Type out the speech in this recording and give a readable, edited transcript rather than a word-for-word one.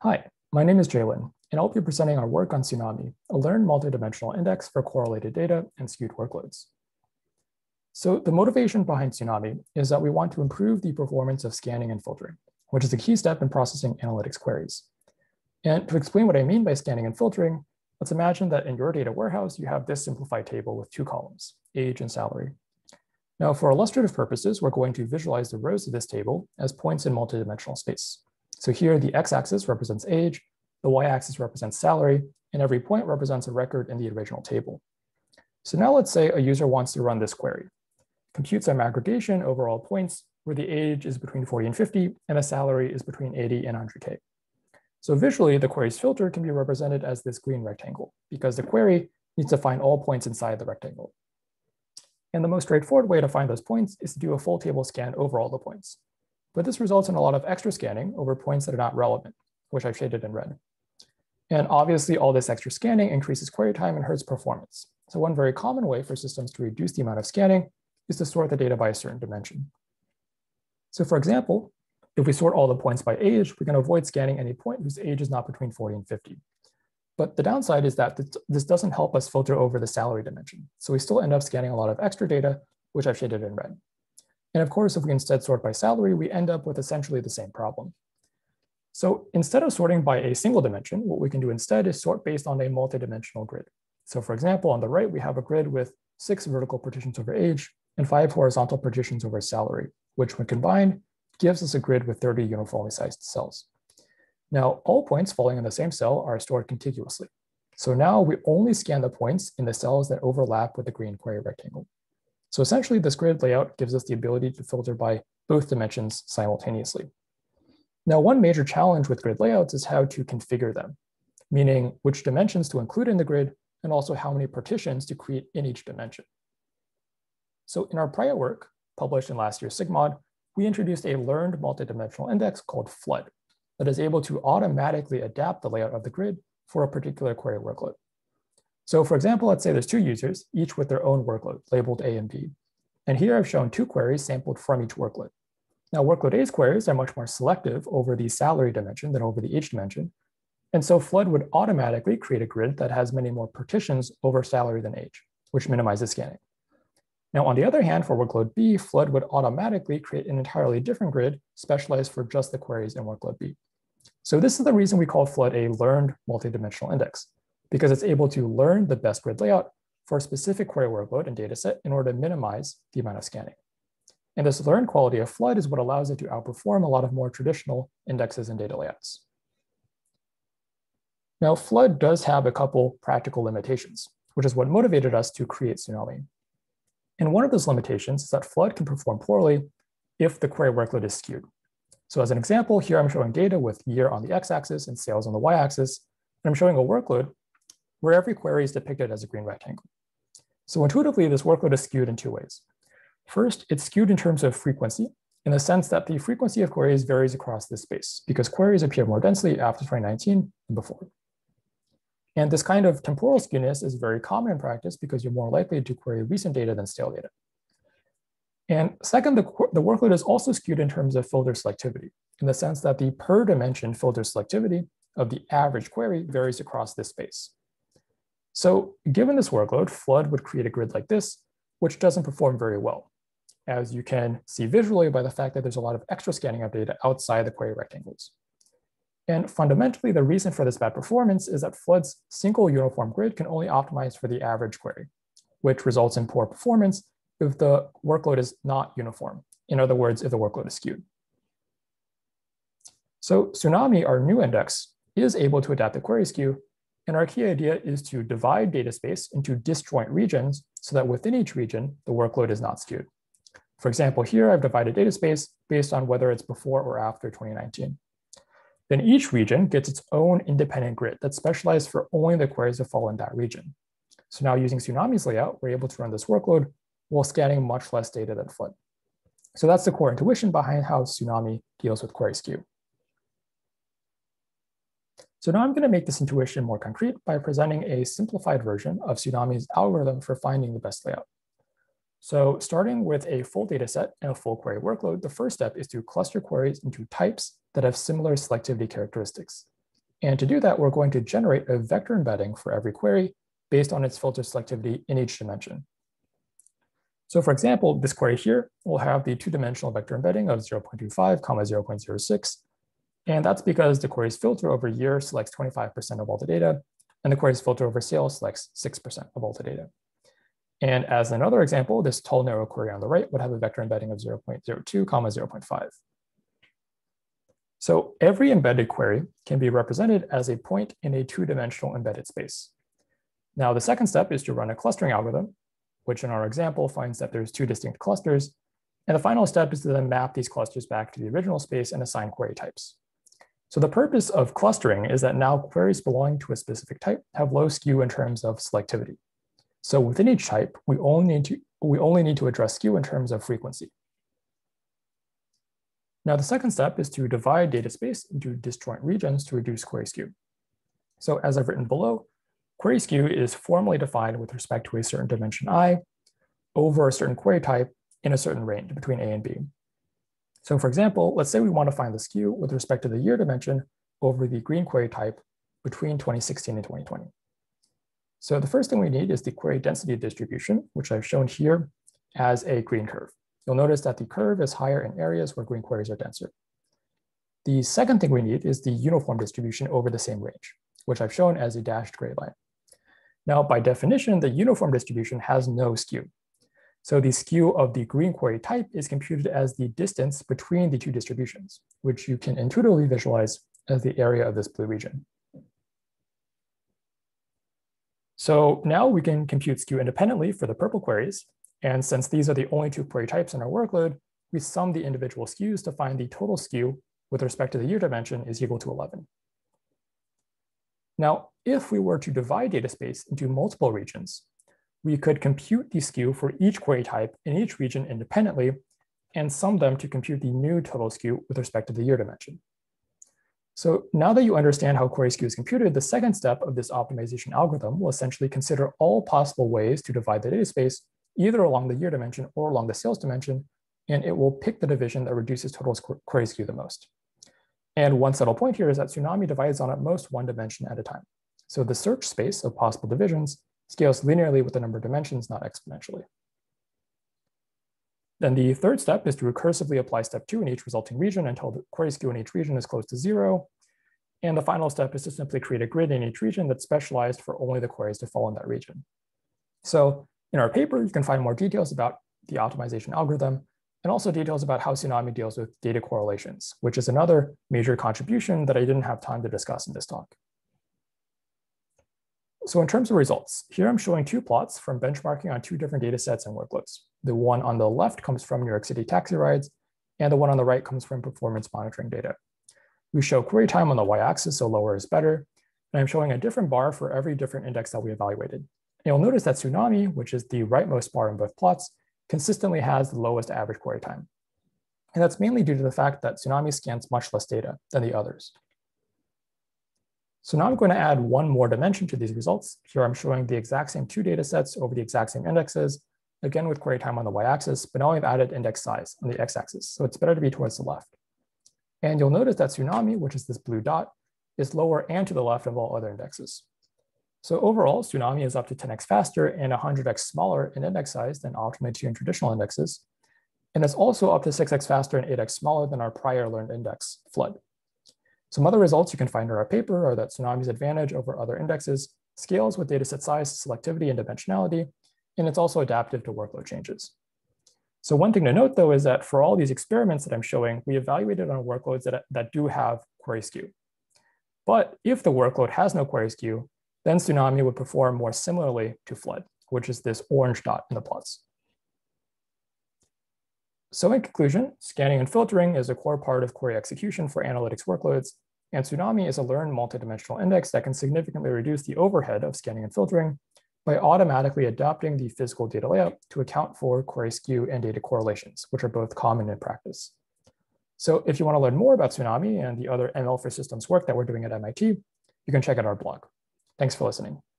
Hi, my name is Jalen, and I'll be presenting our work on Tsunami, a learned multidimensional index for correlated data and skewed workloads. So the motivation behind Tsunami is that we want to improve the performance of scanning and filtering, which is a key step in processing analytics queries. And to explain what I mean by scanning and filtering, let's imagine that in your data warehouse, you have this simplified table with two columns, age and salary. Now, for illustrative purposes, we're going to visualize the rows of this table as points in multidimensional space. So here, the x-axis represents age, the y-axis represents salary, and every point represents a record in the original table. So now let's say a user wants to run this query. Compute some aggregation over all points where the age is between 40 and 50, and the salary is between 80 and 100K. So visually, the query's filter can be represented as this green rectangle, because the query needs to find all points inside the rectangle. And the most straightforward way to find those points is to do a full table scan over all the points. But this results in a lot of extra scanning over points that are not relevant, which I've shaded in red. And obviously, all this extra scanning increases query time and hurts performance. So one very common way for systems to reduce the amount of scanning is to sort the data by a certain dimension. So for example, if we sort all the points by age, we can avoid scanning any point whose age is not between 40 and 50. But the downside is that this doesn't help us filter over the salary dimension. So we still end up scanning a lot of extra data, which I've shaded in red. And of course, if we instead sort by salary, we end up with essentially the same problem. So instead of sorting by a single dimension, what we can do instead is sort based on a multidimensional grid. So for example, on the right, we have a grid with 6 vertical partitions over age and 5 horizontal partitions over salary, which when combined gives us a grid with 30 uniformly sized cells. Now, all points falling in the same cell are stored contiguously. So now we only scan the points in the cells that overlap with the green query rectangle. So essentially, this grid layout gives us the ability to filter by both dimensions simultaneously. Now, one major challenge with grid layouts is how to configure them, meaning which dimensions to include in the grid and also how many partitions to create in each dimension. So in our prior work, published in last year's SIGMOD, we introduced a learned multidimensional index called FLOOD that is able to automatically adapt the layout of the grid for a particular query workload. So for example, let's say there's 2 users, each with their own workload labeled A and B. And here I've shown 2 queries sampled from each workload. Now workload A's queries are much more selective over the salary dimension than over the age dimension. And so FLOOD would automatically create a grid that has many more partitions over salary than age, which minimizes scanning. Now, on the other hand, for workload B, FLOOD would automatically create an entirely different grid specialized for just the queries in workload B. So this is the reason we call FLOOD a learned multidimensional index, because it's able to learn the best grid layout for a specific query workload and dataset in order to minimize the amount of scanning. And this learned quality of FLOOD is what allows it to outperform a lot of more traditional indexes and data layouts. Now, FLOOD does have a couple practical limitations, which is what motivated us to create Tsunami. And one of those limitations is that FLOOD can perform poorly if the query workload is skewed. So as an example, here I'm showing data with year on the x-axis and sales on the y-axis, and I'm showing a workload where every query is depicted as a green rectangle. So intuitively, this workload is skewed in 2 ways. First, it's skewed in terms of frequency, in the sense that the frequency of queries varies across this space, because queries appear more densely after 2019 than before. And this kind of temporal skewness is very common in practice because you're more likely to query recent data than stale data. And second, the workload is also skewed in terms of filter selectivity, in the sense that the per dimension filter selectivity of the average query varies across this space. So given this workload, FLOOD would create a grid like this, which doesn't perform very well, as you can see visually by the fact that there's a lot of extra scanning of data outside the query rectangles. And fundamentally, the reason for this bad performance is that FLOOD's single uniform grid can only optimize for the average query, which results in poor performance if the workload is not uniform. In other words, if the workload is skewed. So Tsunami, our new index, is able to adapt the query skew. And our key idea is to divide data space into disjoint regions so that within each region, the workload is not skewed. For example, here I've divided data space based on whether it's before or after 2019. Then each region gets its own independent grid that's specialized for only the queries that fall in that region. So now using Tsunami's layout, we're able to run this workload while scanning much less data than FLOOD. So that's the core intuition behind how Tsunami deals with query skew. So now I'm going to make this intuition more concrete by presenting a simplified version of Tsunami's algorithm for finding the best layout. So starting with a full data set and a full query workload, the first step is to cluster queries into types that have similar selectivity characteristics. And to do that, we're going to generate a vector embedding for every query based on its filter selectivity in each dimension. So for example, this query here will have the two-dimensional vector embedding of 0.25, 0.06. And that's because the query's filter over year selects 25% of all the data, and the query's filter over sales selects 6% of all the data. And as another example, this tall, narrow query on the right would have a vector embedding of 0.02, 0.5. So every embedded query can be represented as a point in a two-dimensional embedded space. Now, the second step is to run a clustering algorithm, which in our example finds that there's two distinct clusters. And the final step is to then map these clusters back to the original space and assign query types. So the purpose of clustering is that now queries belonging to a specific type have low skew in terms of selectivity. So within each type, we only need to address skew in terms of frequency. Now, the second step is to divide data space into disjoint regions to reduce query skew. So as I've written below, query skew is formally defined with respect to a certain dimension I over a certain query type in a certain range between A and B. So for example, let's say we want to find the skew with respect to the year dimension over the green query type between 2016 and 2020. So the first thing we need is the query density distribution, which I've shown here as a green curve. You'll notice that the curve is higher in areas where green queries are denser. The second thing we need is the uniform distribution over the same range, which I've shown as a dashed gray line. Now, by definition, the uniform distribution has no skew. So the skew of the green query type is computed as the distance between the two distributions, which you can intuitively visualize as the area of this blue region. So now we can compute skew independently for the purple queries. And since these are the only two query types in our workload, we sum the individual skews to find the total skew with respect to the year dimension is equal to 11. Now, if we were to divide data space into multiple regions, we could compute the skew for each query type in each region independently and sum them to compute the new total skew with respect to the year dimension. So now that you understand how query skew is computed, the second step of this optimization algorithm will essentially consider all possible ways to divide the data space, either along the year dimension or along the sales dimension, and it will pick the division that reduces total query skew the most. And one subtle point here is that Tsunami divides on at most one dimension at a time. So the search space of possible divisions scales linearly with the number of dimensions, not exponentially. Then the third step is to recursively apply step 2 in each resulting region until the query skew in each region is close to 0. And the final step is to simply create a grid in each region that's specialized for only the queries to fall in that region. So in our paper, you can find more details about the optimization algorithm and also details about how Tsunami deals with data correlations, which is another major contribution that I didn't have time to discuss in this talk. So in terms of results, here I'm showing two plots from benchmarking on two different data sets and workloads. The one on the left comes from New York City taxi rides, and the one on the right comes from performance monitoring data. We show query time on the y-axis, so lower is better, and I'm showing a different bar for every different index that we evaluated. And you'll notice that Tsunami, which is the rightmost bar in both plots, consistently has the lowest average query time. And that's mainly due to the fact that Tsunami scans much less data than the others. So now I'm going to add one more dimension to these results. Here I'm showing the exact same two data sets over the exact same indexes, again with query time on the y-axis, but now I've added index size on the x-axis, so it's better to be towards the left. And you'll notice that Tsunami, which is this blue dot, is lower and to the left of all other indexes. So overall, Tsunami is up to 10x faster and 100x smaller in index size than Optimally tuned traditional indexes. And it's also up to 6x faster and 8x smaller than our prior learned index, Flood. Some other results you can find in our paper are that Tsunami's advantage over other indexes scales with dataset size, selectivity, and dimensionality, and it's also adaptive to workload changes. So one thing to note, though, is that for all these experiments that I'm showing, we evaluated on workloads that do have query skew. But if the workload has no query skew, then Tsunami would perform more similarly to Flood, which is this orange dot in the plots. So in conclusion, scanning and filtering is a core part of query execution for analytics workloads, and Tsunami is a learned multidimensional index that can significantly reduce the overhead of scanning and filtering by automatically adapting the physical data layout to account for query skew and data correlations, which are both common in practice. So if you want to learn more about Tsunami and the other ML for Systems work that we're doing at MIT, you can check out our blog. Thanks for listening.